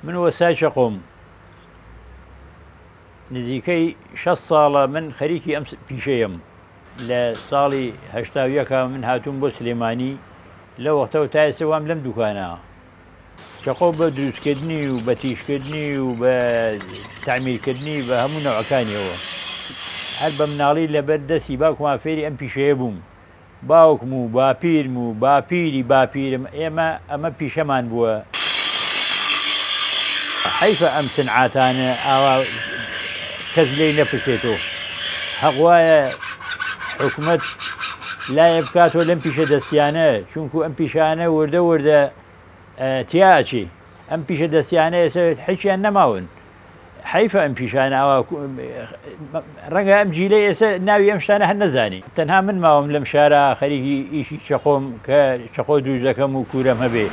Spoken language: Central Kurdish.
من وەسای شەقۆم نزیکەی 6 ساڵە من خەریکی ئەم پیشەیەم. لە ساڵی هەشتا و یەکە من هاتووم بۆ سلێمانی، لە وەختەوە تا ئێستا وام لەم دوکانە. شەقۆ بە دروستکردنی و بە تیشکردنی و بە تعمیرکردنی بە هەموو نەوعەکانیەوە هەر بە مناڵی لەبەر دەستی باوکما فێری ئەم پیشەیە بووم. باوکم و باپیرم و باپیری باپیرم ئێمە ئەمە پیشەمان بووە. حەیفە ئەم سنعاتانە ئاوا کەس لێی نەپرسێتەوە. حەق وایە حکوومەت لایە بکاتەوە لەم پیشە دەستیانە، چونکو ئەم پیشانە وردە وردە تیاچی ئەم پیشە دەستیانە ئێستا حیچیان نەماون. حیفە ئەم پیشانە ئەوە ڕەنگە ئەم جیلەی ئێستا ناوی ئەم شتانە هەر نەزانی. تەنها من ماوەم لەم شارە خەریکی ئیشی شەقۆم کە شەقۆ دروست دەکەم و کوورەم هەبێ.